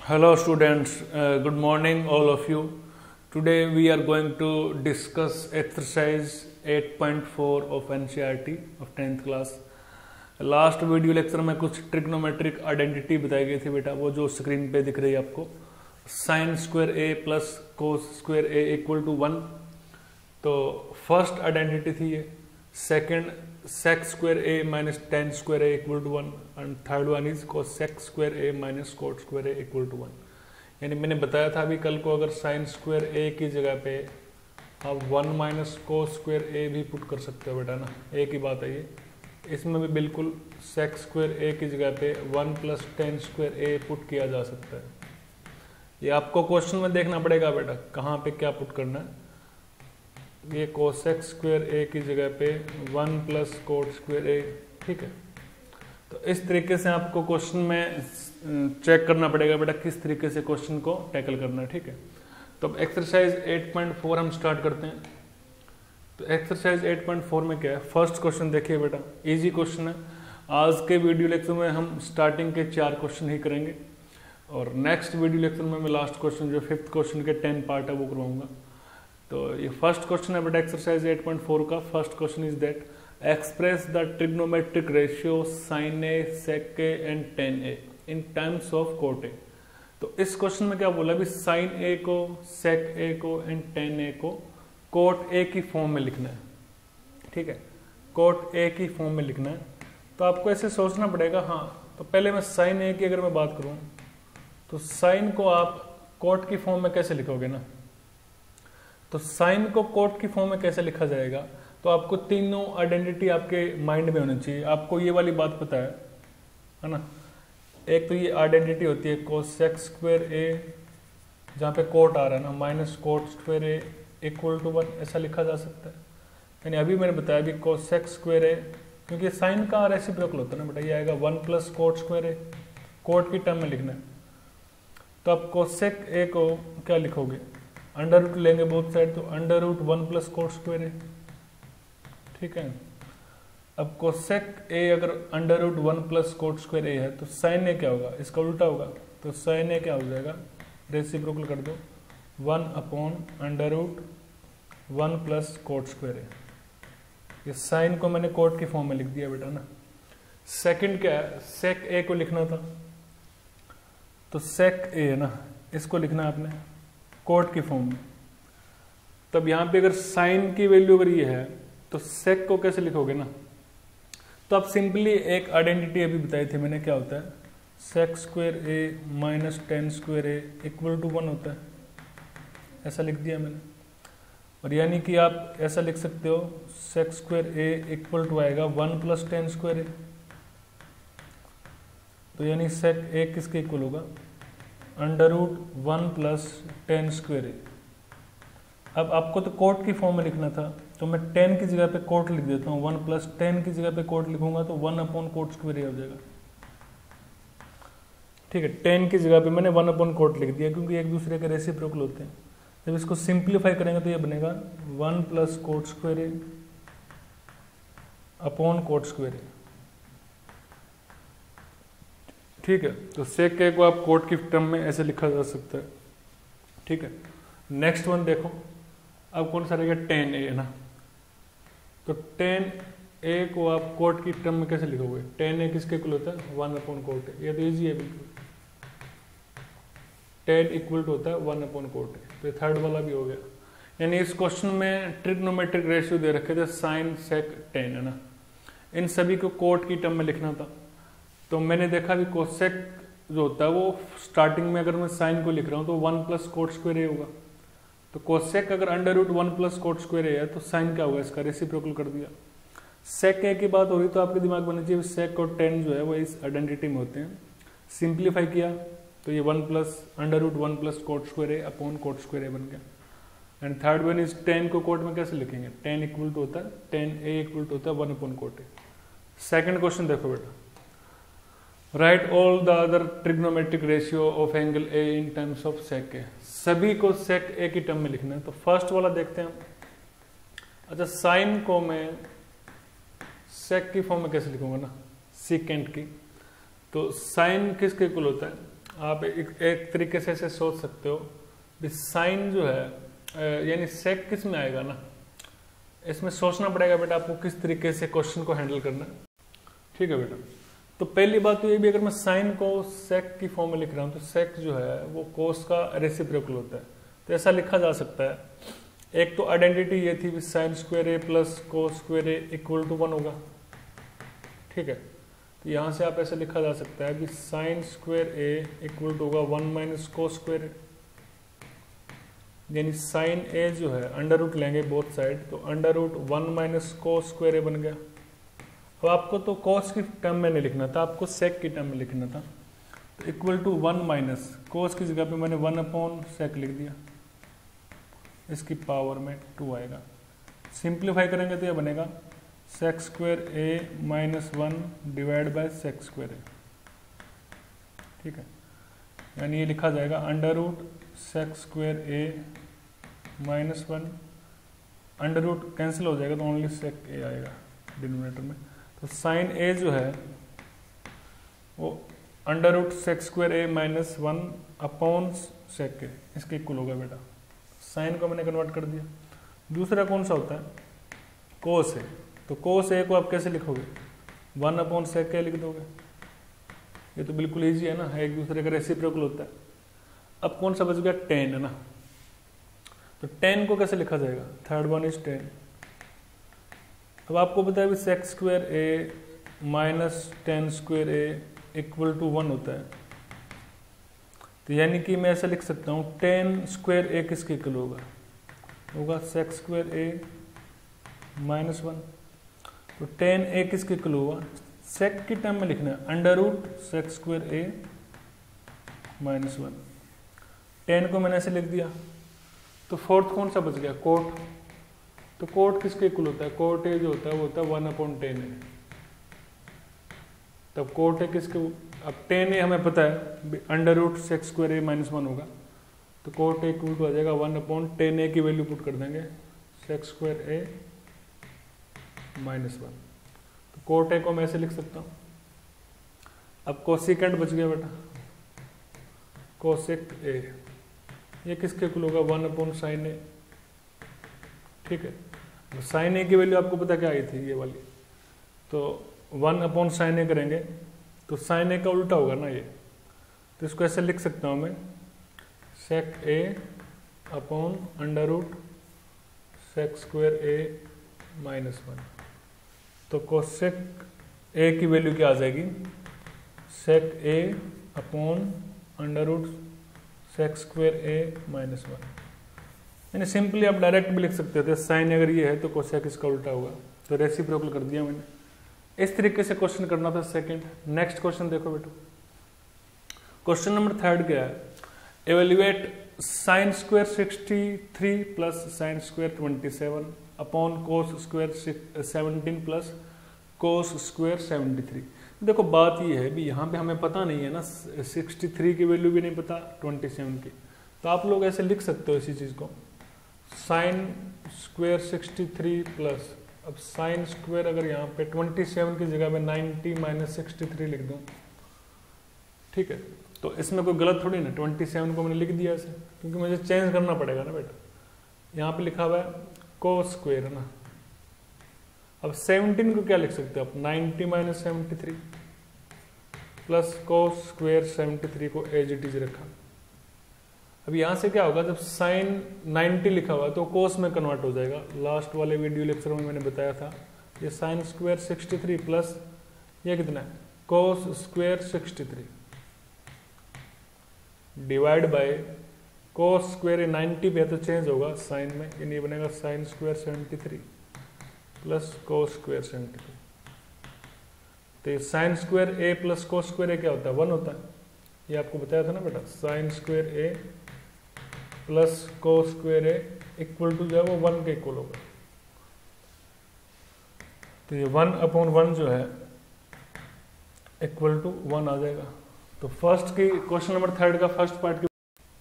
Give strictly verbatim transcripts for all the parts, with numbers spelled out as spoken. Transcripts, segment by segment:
Hello students, uh, good morning all of you. Today we are going to discuss exercise eight point four of N C E R T of tenth class. Last video lecture में कुछ trigonometric identity बताई गई थी बेटा, वो जो screen पे दिख रही है आपको, sine square A plus cos square A equal to one. तो फर्स्ट आइडेंटिटी थी ये, second sec square A minus tan square A equal to one, and third one is cosec square A minus cot square A equal to one. यानी मैंने बताया था अभी कल को, अगर साइन स्क्वायर ए की जगह पे आप one minus cos square A भी पुट कर सकते हो बेटा ना, एक ही बात है ये। इसमें भी बिल्कुल सेक स्क्वायर ए की जगह पे one plus tan square A put किया जा सकता है। ये आपको क्वेश्चन में देखना पड़ेगा बेटा, कहाँ पे क्या पुट करना है। ये कोसेक स्क्वायर ए की जगह पे one plus cot square A, ठीक है। तो इस तरीके से आपको क्वेश्चन में चेक करना पड़ेगा बेटा किस तरीके से क्वेश्चन को टैकल करना है, ठीक है। तो अब एक्सरसाइज एट पॉइंट फोर हम स्टार्ट करते हैं। तो एक्सरसाइज एट पॉइंट फोर में क्या है, फर्स्ट क्वेश्चन देखिए बेटा, इजी क्वेश्चन है। आज के वीडियो लेक्चर में हम स्टार्टिंग के चार क्वेश्चन ही करेंगे, और नेक्स्ट वीडियो लेक्चर में मैं लास्ट क्वेश्चन जो फिफ्थ क्वेश्चन के टेन पार्ट है वो करवाऊंगा। तो ये फर्स्ट क्वेश्चन है बेटा एक्सरसाइज एट पॉइंट फोर का। First question is that express the trigonometric ratio sine A, sec A and tan A in terms of cot A. तो इस क्वेश्चन में क्या बोला, भी साइन ए को, सेक ए को एंड टेन ए को कोट ए की फॉर्म में लिखना है, ठीक है। कोट ए की फॉर्म में लिखना है। तो आपको ऐसे सोचना पड़ेगा, हाँ। तो पहले मैं साइन ए की अगर मैं बात करूं, तो साइन को आप कोट की फॉर्म में कैसे लिखोगे ना। तो साइन को कोट की फॉर्म में कैसे लिखा जाएगा, तो आपको तीनों आइडेंटिटी आपके माइंड में होनी चाहिए। आपको ये वाली बात पता है है ना। एक तो ये आइडेंटिटी होती है कोसेक स्क्वायर ए, जहाँ पे कोट आ रहा है ना, minus cot square A equal to one, ऐसा लिखा जा सकता है। यानी अभी मैंने बताया भी कोसेक स्क्वायर ए, क्योंकि साइन का रेसिप्रोकल होता है ना बेटा, ये आएगा one plus cot square A, cot की टर्म में लिखना है। तो आप कोसेक ए को क्या लिखोगे, अंडर रूट लेंगे बोथ साइड, तो under root one plus cot square A, ठीक है। अब कोसेक ए अगर under root one plus cot square A है, तो साइन ए क्या होगा, इसका उल्टा होगा। तो साइन ए क्या हो जाएगा, रेसिप्रोकल कर दो, one upon under root one plus cot square A. ये साइन को मैंने कोट की फॉर्म में लिख दिया बेटा ना। सेकंड क्या है, सेक ए को लिखना था, तो सेक ए है ना, इसको लिखना है आपने कोट की फॉर्म में। तब यहां पे अगर साइन की वैल्यू अगर ये है, तो सेक को कैसे लिखोगे ना। तो आप सिंपली एक आइडेंटिटी अभी बताई थी मैंने, क्या होता है, sec square A minus tan square A equal to one होता है, ऐसा लिख दिया मैंने। और यानी कि आप ऐसा लिख सकते हो, sec square A equal to आएगा one plus tan square A. तो यानी सेक ए किसके इक्वल होगा, under root one plus tan square A. अब आपको तो कोट की फॉर्म में लिखना था, तो मैं टेन की जगह पे कोट लिख देता हूँ, वन प्लस टेन की जगह पे कोट लिखूंगा तो one upon cot square A हो जाएगा, ठीक है। टेन की जगह पे मैंने वन अपॉन कोट लिख दिया, क्योंकि एक दूसरे के रेसिप्रोकल होते हैं। जब इसको सिंप्लीफाई करेंगे तो ये बनेगा one plus cot square A upon cot square A, ठीक है। तो सेक ए को आप कोट की टर्म में ऐसे लिखा जा सकता है, ठीक है। नेक्स्ट वन देखो, अब कौन सा रहेगा, टेन ए है ना। तो टेन ए को आप कोट की टर्म में कैसे लिखोगे, टेन ए किसके इक्वल होता है, वन अपॉन कोट ए। ये तो इजी है बिल्कुल, टेन इक्वल टू होता है वन अपॉन कोट ए। तो थर्ड वाला भी हो गया। यानी इस क्वेश्चन में ट्रिग्नोमेट्रिक रेशियो दे रखे थे, साइन सेक टेन है ना, इन सभी को कोट की टर्म में लिखना था। तो मैंने देखा भी कोसेक जो होता है वो स्टार्टिंग में अगर मैं साइन को लिख रहा हूँ तो one plus cot square A होगा। तो कोसेक अगर under root one plus cot square A है, तो साइन क्या होगा, इसका रेसिप्रोकल कर दिया। सेक ए की बात हो रही तो आपके दिमाग में चाहिए सेक और टेन जो है वो इस आइडेंटिटी में होते हैं। सिंप्लीफाई किया तो ये one plus under root one plus cot square A upon cot square A बन गया। And third one is tan को कोट में कैसे लिखेंगे, टेन इक्वल टू होता है टेन ए इक्वल टू होता है one upon cot A. Second question देखो बेटा, write all the other trigonometric ratio of angle A in terms of sec A. सभी को सेक ए की टर्म में लिखना है। तो फर्स्ट वाला देखते हैं। अच्छा, साइन को मैं सेक की फॉर्म में कैसे लिखूंगा ना, सीकेंट की। तो साइन किसके इक्वल होता है, आप एक, एक तरीके से ऐसे सोच सकते हो भी साइन जो है यानी सेक किस में आएगा ना, इसमें सोचना पड़ेगा बेटा आपको किस तरीके से क्वेश्चन को हैंडल करना है। ठीक है बेटा, तो पहली बात तो ये भी, अगर मैं साइन को सेक की फॉर्म में लिख रहा हूँ तो सेक जो है वो कोस का रेसिप्रोकल होता है, तो ऐसा लिखा जा सकता है। एक तो आइडेंटिटी ये थी sine square A plus cos square A equal to one होगा। ठीक है, तो यहाँ से आप ऐसे लिखा जा सकता है कि sine square A equal to होगा one minus cos square A, यानी साइन ए जो है अंडर रूट लेंगे बोथ साइड, तो under root one minus cos square A बन गया। अब आपको तो कोस की टर्म में नहीं लिखना था, आपको सेक की टर्म में लिखना था, तो equal to one minus cos की जगह पे मैंने वन अपॉन सेक लिख दिया, इसकी पावर में टू आएगा। सिंप्लीफाई करेंगे तो ये बनेगा sec square A minus one divide by sec square A. ठीक है, यानी ये लिखा जाएगा under root sec square A minus one, under root cancel हो जाएगा तो ओनली सेक ए आएगा डिनोमिनेटर में। तो साइन ए जो है वो under root sec square A minus one upon sec A, इसके इक्वल होगा बेटा। साइन को मैंने कन्वर्ट कर दिया। दूसरा कौन सा होता है, कोस ए, तो कोस ए को आप कैसे लिखोगे, वन अपॉन सेक ए लिख दोगे, ये तो बिल्कुल इजी है ना, एक दूसरे का रेसिप्रोकल होता है। अब कौन सा बच गया, टेन है ना, तो टेन को कैसे लिखा जाएगा, थर्ड वन इज टेन। अब आपको पता है sec square A minus tan square A equal to one होता है, तो यानी कि मैं ऐसा लिख सकता हूँ टेन स्क्वायर ए किसके इक्वल होगा, होगा sec square A minus one. तो टेन ए किसके इक्वल होगा, सेक की टर्म में लिखना है under root sec square A minus one. Tan को मैंने ऐसे लिख दिया। तो फोर्थ कौन सा बच गया, कोट, तो कोट किसके इक्वल होता है, कोट ए जो होता है वो होता है वन अपॉन टेन ए। तब कोट ए किसके, अब टेन ए हमें पता है under root sec square A minus one होगा, तो कोट ए इक्वल टू आ जाएगा वन अपॉन टेन ए की वैल्यू पुट कर देंगे sec square A minus one. तो कोट ए को मैं ऐसे लिख सकता हूँ। अब कोसिकेंट बच गया बेटा, कोसेक ए, ये किसके इक्वल होगा, वन अपॉन साइन ए। ठीक है, साइन ए की वैल्यू आपको पता क्या आई थी, ये वाली, तो वन अपॉन साइन ए करेंगे तो साइन ए का उल्टा होगा ना ये, तो इसको ऐसे लिख सकता हूँ मैं sec A upon under root sec square A minus one. तो कोसेक ए की वैल्यू क्या आ जाएगी, sec A upon under root sec square A minus one. यानी सिंपली आप डायरेक्ट भी लिख सकते थे, साइन अगर ये है तो कोसेक इसका उल्टा होगा, तो रेसिप्रोकल कर दिया मैंने। इस तरीके से क्वेश्चन करना था सेकंड। नेक्स्ट क्वेश्चन देखो बेटो, क्वेश्चन नंबर थर्ड क्या है, evaluate sine square sixty three plus sine square twenty seven upon cos square seventeen plus cos square seventy three. देखो बात ये है भी यहाँ पे हमें पता नहीं है ना, सिक्सटी थ्री की वैल्यू भी नहीं पता ट्वेंटी सेवन की, तो आप लोग ऐसे लिख सकते हो इसी चीज को, sine square sixty three plus, अब साइन स्क्वायर अगर यहाँ पे ट्वेंटी सेवन की जगह में नाइन्टी माइनस सिक्सटी थ्री लिख दूँ, ठीक है, तो इसमें कोई गलत थोड़ी ना, ट्वेंटी सेवन को मैंने लिख दिया ऐसे, क्योंकि मुझे चेंज करना पड़ेगा ना बेटा। यहाँ पे लिखा हुआ है कोस स्क्वायर है ना, अब सेवनटीन को क्या लिख सकते हो आप, ninety minus seventy three plus cos square seventy three को एज इट इज रखा। अब यहाँ से क्या होगा, जब साइन नाइन्टी लिखा हुआ है तो कोस में कन्वर्ट हो जाएगा। लास्ट वाले वीडियो लेक्चर में मैंने बताया था, ये sine square sixty three plus ये कितना है cos square sixty three divide by cos square ninety पे तो चेंज होगा साइन में, यानी बनेगा sine square seventy three plus cos square seventy three. तो sine square A plus cos square A क्या होता है, वन होता है, ये आपको बताया था ना बेटा, sine square A plus cos square A equal to जो है वो वन के इक्वल होगा। तो ये वन अपॉन वन जो है इक्वल टू वन आ जाएगा। तो फर्स्ट की क्वेश्चन नंबर थर्ड का फर्स्ट पार्ट की,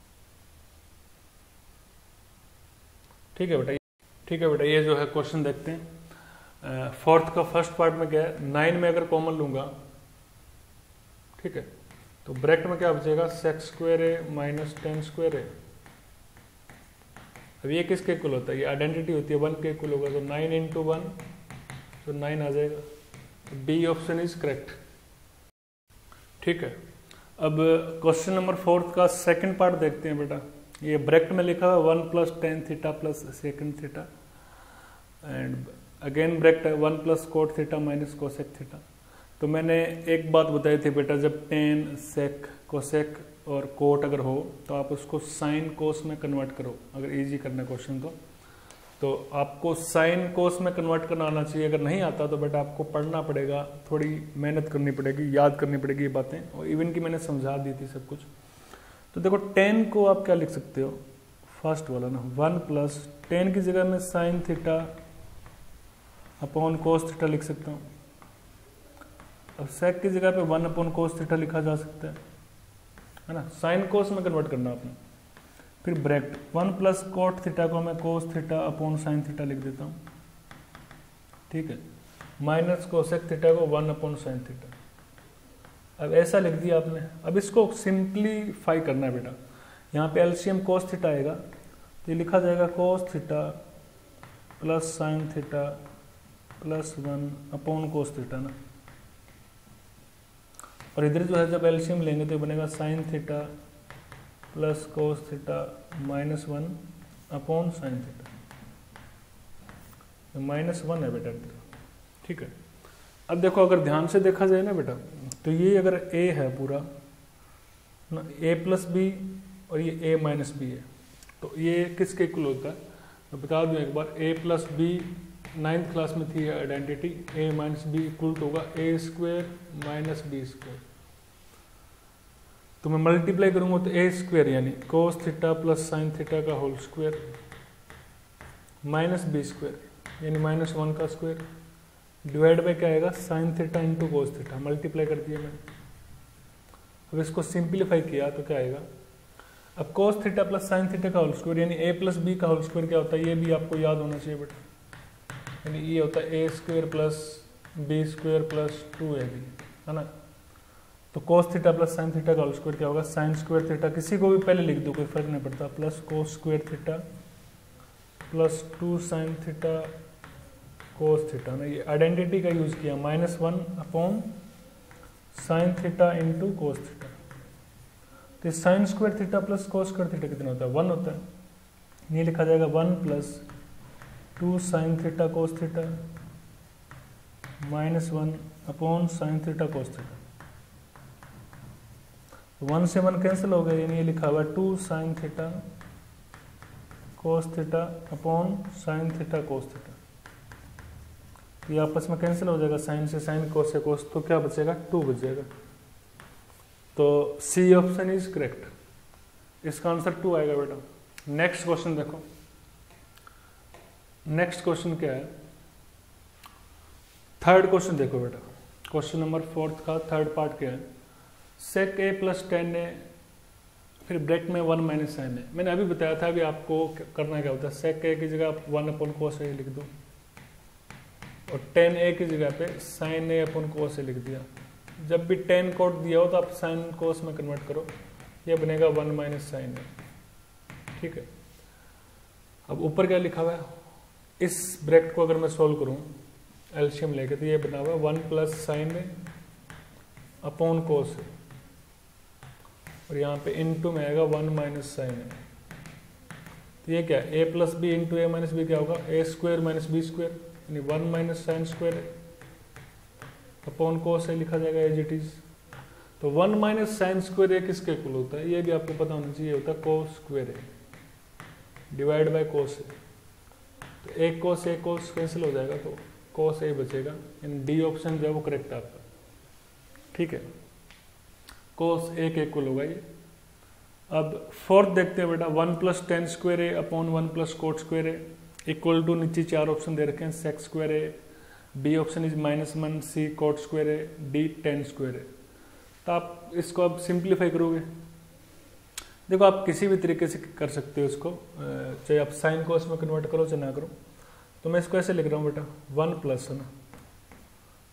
ठीक है बेटा, ठीक है बेटा, ये जो है क्वेश्चन देखते हैं। फोर्थ का फर्स्ट पार्ट में क्या है, नाइन में अगर कॉमन लूंगा, ठीक है, तो ब्रैकेट में क्या बचेगा, sec square A minus tan square A. अब ये किसके इक्वल होता है, ये आइडेंटिटी होती है, वन के इक्वल होगा, तो नाइन इंटू वन तो नाइन आ जाएगा। B option is correct. ठीक है, अब क्वेश्चन नंबर फोर्थ का सेकंड पार्ट देखते हैं बेटा। ये ब्रैकेट में लिखा हुआ one plus tan theta plus sec theta and again bracket है one plus cot theta minus cosec theta. तो मैंने एक बात बताई थी बेटा, जब टेन सेक कोसेक और कोट अगर हो तो आप उसको साइन कोस में कन्वर्ट करो, अगर इजी करना क्वेश्चन तो तो आपको साइन कोस में कन्वर्ट करना आना चाहिए। अगर नहीं आता तो बेटा आपको पढ़ना पड़ेगा, थोड़ी मेहनत करनी पड़ेगी, याद करनी पड़ेगी ये बातें, और इवन की मैंने समझा दी थी सब कुछ। तो देखो टेन को आप क्या लिख सकते हो, फर्स्ट वाला ना, वन प्लस टेन की जगह में sine theta upon cos theta लिख सकता हूँ। अब सेक की जगह पे वन अपॉन कोस थीटा लिखा जा सकता है, है ना, साइन कोस में कन्वर्ट करना आपने। फिर bracket one plus cot theta को मैं cos theta upon sine theta लिख देता हूँ, ठीक है, माइनस कोसेक थीटा को वन अपॉन साइन थीटा। अब ऐसा लिख दिया आपने। अब इसको सिंप्लीफाई करना है बेटा। यहाँ पे एलसीएम कोस थीटा आएगा तो ये लिखा जाएगा cos theta plus sine theta plus one upon cos theta ना, और इधर जो है जब एलसीएम लेंगे तो बनेगा sine theta plus cos theta minus one upon sine theta, minus one है बेटा इधर, ठीक है। अब देखो अगर ध्यान से देखा जाए ना बेटा, तो ये अगर a है पूरा ना, a प्लस बी और ये a माइनस बी है, तो ये किसके इक्वल होता है, मैं बता दूं एक बार, a plus B ninth class में थी identity, a minus B equal to होगा A square minus B square. तो मैं मल्टीप्लाई करूंगा तो ए स्क्वेयर यानी cos theta plus sine theta का whole square minus B square यानी माइनस वन का स्क्वेयर डिवाइड बाय क्या आएगा, sine theta into cos theta, multiply कर दिया मैंने। अब इसको सिंप्लीफाई किया तो क्या आएगा, अब cos theta plus sine theta का होल स्क्वायर यानी ए प्लस बी का होल स्क्वायर क्या होता है, ये भी आपको याद होना चाहिए बेटा, यानी ये होता है A square plus B square plus two A B, है ना। तो cos theta plus sine theta का होल स्क्वायर क्या होगा, साइन स्क्वायर थीटा, किसी को भी पहले लिख दो कोई फर्क नहीं पड़ता, plus cos square theta plus two sine theta cos theta ना, ये आइडेंटिटी का यूज किया, minus one upon sine theta into cos theta. तो sine square theta plus cos square theta कितना होता है, वन होता है। ये लिखा जाएगा one plus two sine theta cos theta minus one upon sine theta cos theta. One से वन कैंसिल हो गया, यानी ये लिखा हुआ to sine theta cos theta upon sine theta cos theta. तो ये आपस में कैंसिल हो जाएगा, साइन से साइन कोस से कोस, तो क्या बचेगा, टू बचेगा। तो सी ऑप्शन इज करेक्ट, इसका आंसर टू आएगा बेटा। नेक्स्ट क्वेश्चन देखो, नेक्स्ट क्वेश्चन क्या है, थर्ड क्वेश्चन देखो बेटा, क्वेश्चन नंबर फोर्थ का थर्ड पार्ट क्या है, सेक ए प्लस टेन ए फिर ब्रैकेट में वन माइनस साइन ए। मैंने अभी बताया था, अभी आपको करना क्या होता है, सेक ए की जगह आप वन अपॉन कोस ए लिख दो और टेन ए की जगह पे साइन ए अपॉन कोस ए लिख दिया। जब भी टेन कोट दिया हो तो आप साइन कोस में कन्वर्ट करो, ये बनेगा वन माइनस साइन ए, ठीक है। अब ऊपर क्या लिखा हुआ है, इस ब्रैकेट को अगर मैं सोल्व करूं एलसीएम लेके, तो ये बना हुआ है one plus sine A upon cos A, और यहाँ पे इनटू में आएगा वन माइनस साइन ए। तो ये क्या है, A plus B into A minus B क्या होगा, A square minus B square यानी one minus sine square upon cos A लिखा जाएगा एज इट इज। तो one minus sine square A किसके इक्वल होता है, ये भी आपको पता होना चाहिए, होता है cos square A divide by cos A. तो एक कोस ए कोस कैंसिल हो जाएगा, तो कोस ए बचेगा, यानी डी ऑप्शन जो है वो करेक्ट है आपका, ठीक है। कोस ए के इक्वल होगा ये। अब फोर्थ देखते हैं बेटा, one plus tan square A upon one plus cot square A equal to, नीचे चार ऑप्शन दे रखे हैं, sec square A, B option is minus one, C cot square A, D tan square A. तो आप इसको अब सिंप्लीफाई करोगे, देखो आप किसी भी तरीके से कर सकते हो इसको, चाहे आप साइन कोस में कन्वर्ट करो चाहे ना करो। तो मैं इसको ऐसे लिख रहा हूँ बेटा, वन प्लस है ना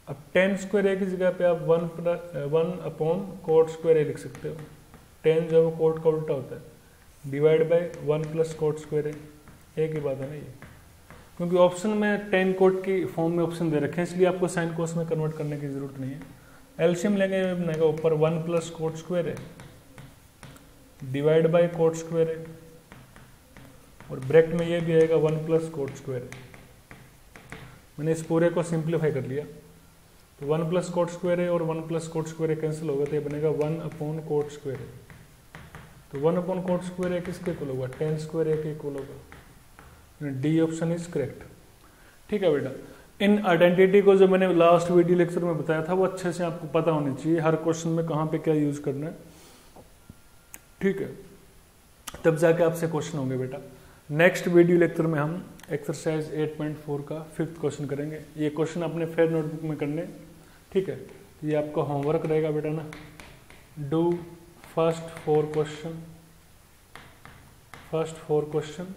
अब टेन स्क्वायर ए की जगह पे आप one one upon cot square A लिख सकते हो। टेन जो है वो कोट का उल्टा होता है, divide by one plus cot square A, A की बात है ना ये, क्योंकि ऑप्शन में टेन कोट की फॉर्म में ऑप्शन दे रखे हैं, इसलिए आपको साइन कोस में कन्वर्ट करने की जरूरत नहीं है। एलसीएम लेंगे, बनेगा ऊपर one plus cot square A divide by cot square A, और ब्रैकेट में ये भी आएगा one plus cot square A. मैंने इस पूरे को सिंप्लीफाई कर लिया, तो one plus cot square A और one plus cot square A cancel होगा, तो ये बनेगा one upon cot square A. तो one upon cot square A किसके इक्वल होगा, टेन स्क्वायर ए के इक्वल होगा। D option is correct. ठीक है बेटा, इन आइडेंटिटी को जो मैंने लास्ट वीडियो लेक्चर में बताया था वो अच्छे से आपको पता होनी चाहिए, हर क्वेश्चन में कहाँ पे क्या यूज करना है। ठीक है, तब जाके आपसे क्वेश्चन होंगे बेटा। नेक्स्ट वीडियो लेक्चर में हम एक्सरसाइज एट पॉइंट फोर का फिफ्थ क्वेश्चन करेंगे। ये क्वेश्चन अपने फेयर नोटबुक में करने, ठीक है, ये आपका होमवर्क रहेगा बेटा ना। Do first four question, first four question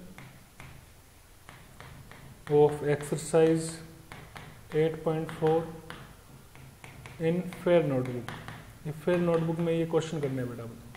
of exercise eight point four in fair notebook. ये फेयर नोटबुक में ये क्वेश्चन करने हैं बेटा।